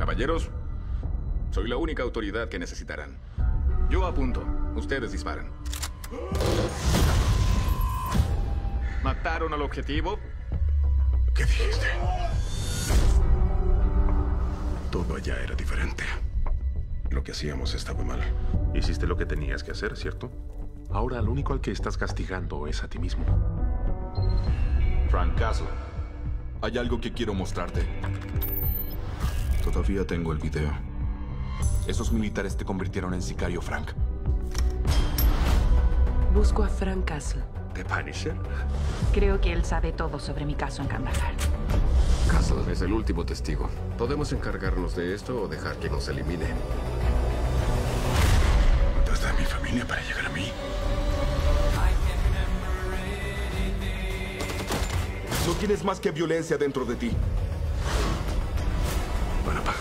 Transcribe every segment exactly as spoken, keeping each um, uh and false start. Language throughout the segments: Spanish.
Caballeros, soy la única autoridad que necesitarán. Yo apunto, ustedes disparan. ¿Mataron al objetivo? ¿Qué dijiste? Todo allá era diferente. Lo que hacíamos estaba mal. Hiciste lo que tenías que hacer, ¿cierto? Ahora lo único al que estás castigando es a ti mismo. Frank Castle, hay algo que quiero mostrarte. Todavía tengo el video. Esos militares te convirtieron en sicario, Frank. Busco a Frank Castle. ¿De Punisher? Creo que él sabe todo sobre mi caso en Kandahar. Castle es el último testigo. Podemos encargarnos de esto o dejar que nos elimine. ¿Mataste a mi familia para llegar a mí? No tienes más que violencia dentro de ti. Van a pagar.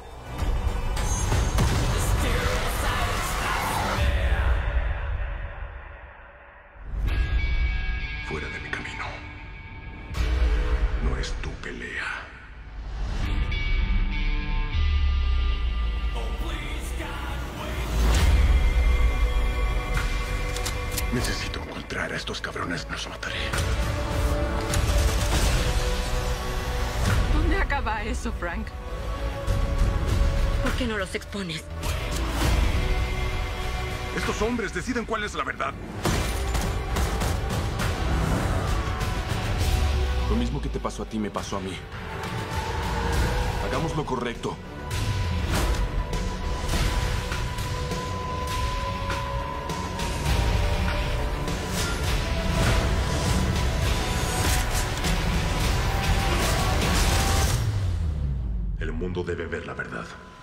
Fuera de mi camino. No es tu pelea. Necesito encontrar a estos cabrones. Los mataré. ¿Dónde acaba eso, Frank? ¿Por qué no los expones? Estos hombres deciden cuál es la verdad. Lo mismo que te pasó a ti me pasó a mí. Hagamos lo correcto. El mundo debe ver la verdad.